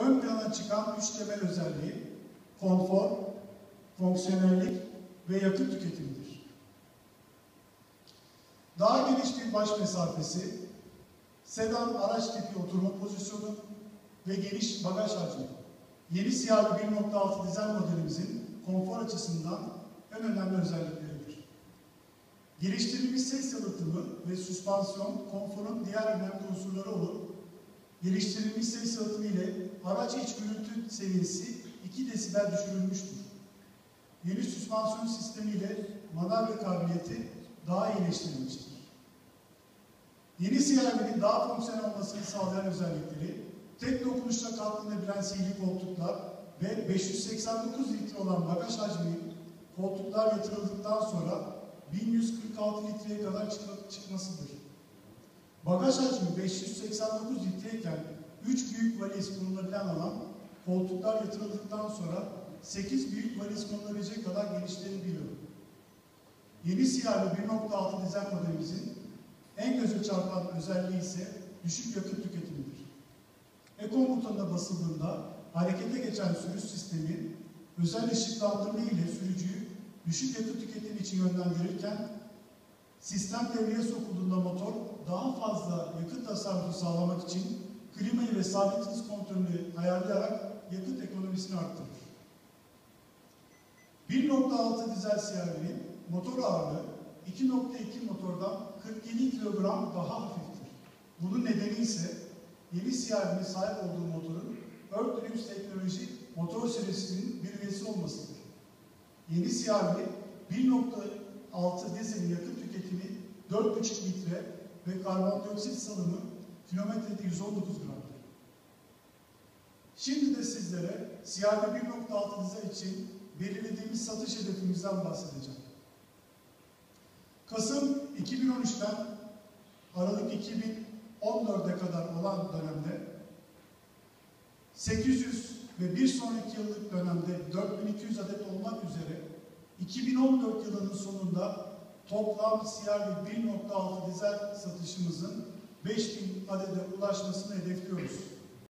ön plana çıkan 3 temel özelliği konfor, fonksiyonellik ve yakıt tüketimidir. Daha geniş bir baş mesafesi, sedan araç tipi oturma pozisyonu ve geniş bagaj hacmi. Yeni siyahlı 1.6 dizel modelimizin konfor açısından en önemli özellikleridir. Geliştirilmiş ses yalıtımı ve süspansiyon konforun diğer önemli unsurları olup, geliştirilmiş ses yalıtımı ile araç iç gürültü seviyesi 2 desibel düşürülmüştür. Yeni süspansiyon sistemi ile manevra kabiliyeti daha iyileştirilmiştir. Yeni CR-V'nin daha fonksiyonel olmasını sağlayan özellikleri, tek dokunuşla kalkınabilen sihirli koltuklar ve 589 litre olan bagaj hacmi koltuklar yatırıldıktan sonra 1146 litreye kadar çıkmasıdır. Bagaj hacmi 589 litreyken 3 büyük valiz konulabilen alan koltuklar yatırıldıktan sonra 8 büyük valiz konulabilecek kadar genişleyebiliyor. Yeni siyahlı 1.6 dizel modelimizin en göze çarpan özelliği ise düşük yakıt tüketimidir. Ekon butonuna basıldığında harekete geçen sürüş sistemi özel ışıklandırma ile sürücüyü düşük yakıt tüketimi için yönlendirirken sistem devreye sokulduğunda motor daha fazla yakıt tasarrufu sağlamak için klimayı ve sabit hız kontrolünü ayarlayarak yakıt ekonomisini arttırır. 1.6 dizel CR-V'nin motor ağırlığı 2.2 motordan 47 kilogram daha hafiftir. Bunun nedeni ise yeni CR-V'nin sahip olduğu motorun Earth Dreams teknoloji motor serisinin bir üyesi olmasıdır. Yeni CR-V 1.6 dizelin yakıt tüketimi 4.5 litre ve karbondioksit salımı kilometrede 119 gramdır. Şimdi de sizlere CR-V 1.6 dizel için belirlediğimiz satış hedefimizden bahsedeceğim. Kasım 2013'ten Aralık 2014'e kadar olan dönemde 800 ve bir sonraki yıllık dönemde 4200 adet olmak üzere 2014 yılının sonunda toplam CR-V 1.6 dizel satışımızın 5000 adede ulaşmasını hedefliyoruz.